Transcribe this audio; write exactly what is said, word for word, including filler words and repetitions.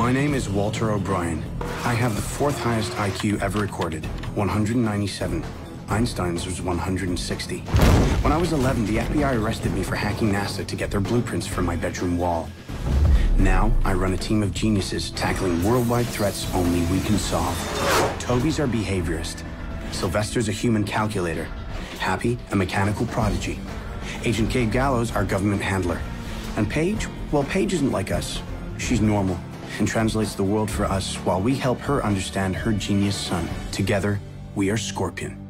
My name is Walter O'Brien. I have the fourth highest I Q ever recorded, one hundred ninety-seven. Einstein's was one hundred sixty. When I was eleven, the F B I arrested me for hacking NASA to get their blueprints for my bedroom wall. Now, I run a team of geniuses tackling worldwide threats only we can solve. Toby's our behaviorist. Sylvester's a human calculator. Happy, a mechanical prodigy. Agent Kate Gallows, our government handler. And Paige? Well, Paige isn't like us. She's normal and translates the world for us while we help her understand her genius son. Together, we are Scorpion.